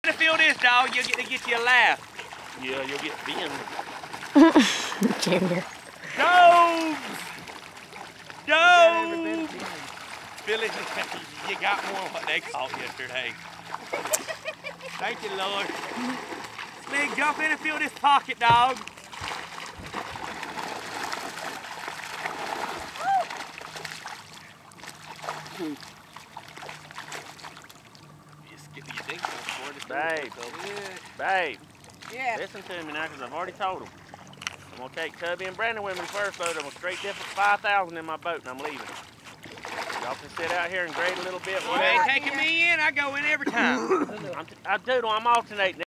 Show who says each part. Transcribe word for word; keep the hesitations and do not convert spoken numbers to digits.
Speaker 1: to feel this, dog. You'll get to get you a laugh.
Speaker 2: Yeah, you'll get Ben.
Speaker 3: Junior.
Speaker 1: Dogs! Dogs! Billy, you got more than what they caught yesterday. Thank you, Lord. Slig, jump in and feel this pocket, dog. Just get me your dink for it.
Speaker 2: Babe,
Speaker 1: Yeah.
Speaker 2: babe,
Speaker 4: Yeah.
Speaker 2: listen to me now, because I've already told them. I'm going to take Tubby and Brandon with me first load. I'm going to straight dip five thousand in my boat, and I'm leaving. Y'all can sit out here and grade a little bit.
Speaker 1: You ain't taking me in, I go in every time.
Speaker 2: I'm, I do, I'm alternating.